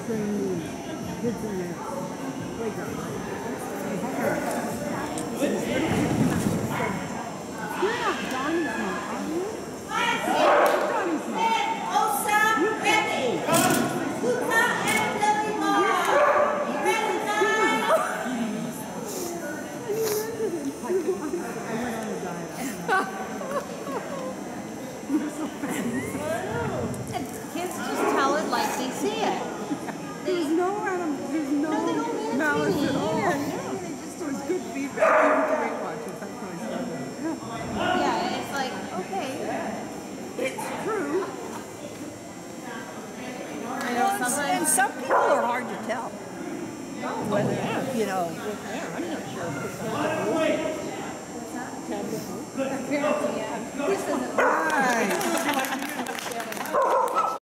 training kids in the playground. You're not Donnie's mom, are you? Donnie's mom. Kids just tell it like they see it. There's no malice at all. Yeah, So it's good feedback even to Weight Watchers. That's what I started. yeah, it's like, okay. It's true. I know sometimes. And some people are hard to tell. Whether, you know. Yeah, I'm not sure. Apparently, yeah. This isn't. Right.